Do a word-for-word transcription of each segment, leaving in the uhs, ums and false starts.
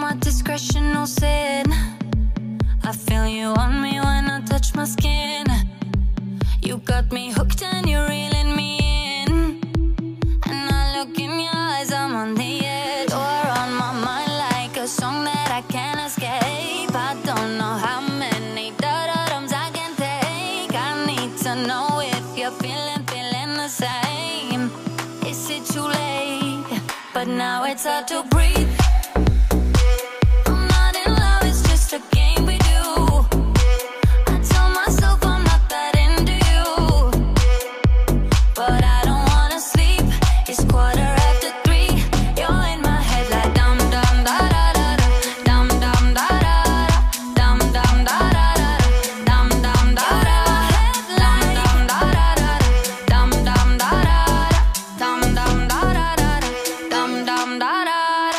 my discretion, no sin. I feel you on me when I touch my skin. You got me hooked and you're reeling me in. And I look in your eyes, I'm on the edge. You're on my mind like a song that I can't escape. I don't know how many da-da-dums I can take. I need to know if you're feeling, feeling the same. Is it too late? But now it's hard to breathe. I'm not in love, it's just a game we do. I tell myself I'm not that into you, but I don't wanna sleep. It's quarter after three. You're in my head like dum dum da da da da, dum dum da da da, dum dum da da da, dum dum da da, dum dum da da da, dum dum da da, dum dum da da da, dum dum da da.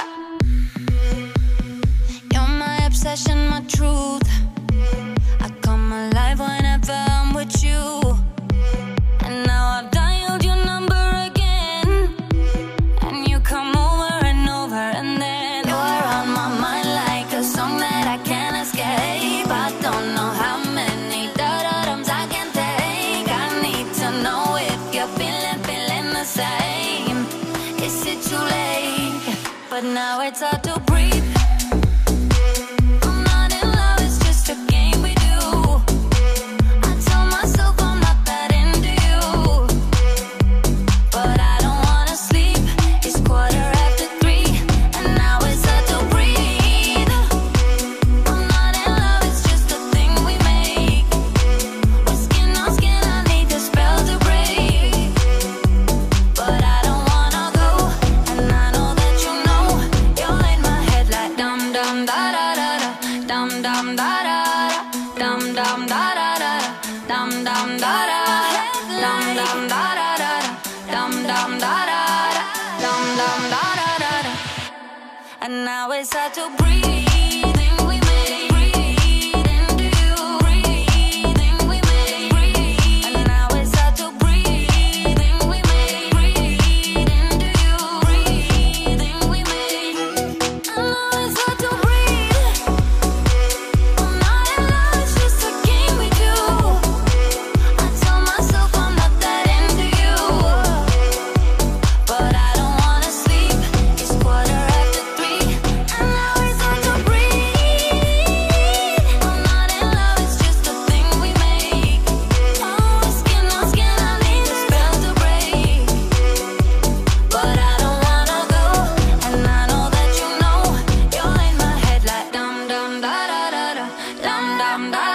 You're my obsession, my truth. I come alive whenever I'm with you. And now I've dialed your number again, and you come over and over, and then you're on my mind like a song that I can't escape. I don't know how many da-da-dums I can take. I need to know if you're feeling, feeling the same. Is it too late? But now it's hard to breathe. I'm not in love, it's just a game we do. I tell myself I'm not that into you, but I don't wanna sleep. It's quarter after three, and now it's hard to breathe. I'm not in love, it's just a thing we make. We're skin on skin, I need the spell to break. But I don't wanna go, and I know that you know. You're in my head like dum dum da da da da, dum dum da da da, dum dum da da da, dum dum da da, dum dum da da da, dum dum da da da, dum dum da da da da. And now it's hard to breathe. We make breathe into you. Breathing we make breathe. And now it's hard to breathe. We make breathe into you. Breathing we make. And now it's hard to breathe. I'm not in love, it's just a game we do. I tell myself I'm not that into you, but I don't wanna sleep. It's quarter after three, and now it's hard to breathe. I'm not in love, it's just a thing we make. Oh, skin on skin, I need the spell to break. But I don't wanna go, and I know that you know. You're in my head like dum dum da da da da, dum dum da